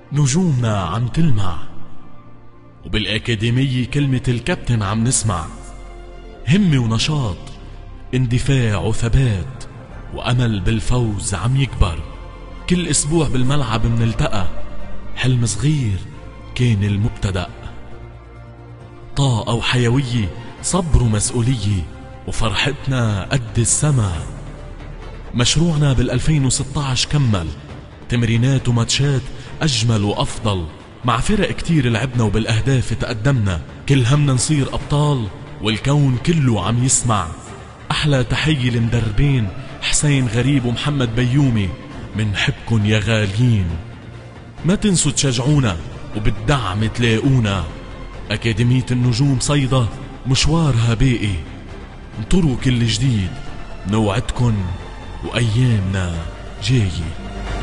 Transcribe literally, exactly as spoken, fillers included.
نجومنا عم تلمع، وبالأكاديمية كلمة الكابتن عم نسمع. همة ونشاط، اندفاع وثبات، وأمل بالفوز عم يكبر. كل أسبوع بالملعب منلتقى، حلم صغير كان المبتدأ. طاقة وحيوية، صبر ومسؤولية، وفرحتنا قد السما. مشروعنا بالألفين وستة عشر كمل، تمرينات وماتشات أجمل وأفضل. مع فرق كتير لعبنا وبالأهداف تقدمنا. كل همنا نصير أبطال والكون كله عم يسمع. أحلى تحية لمدربين حسين غريب ومحمد بيومي، منحبكن يا غاليين. ما تنسوا تشجعونا وبالدعم تلاقونا. أكاديمية النجوم صيدا مشوارها باقي، انطروا كل جديد، نوعدكن وأيامنا جاية.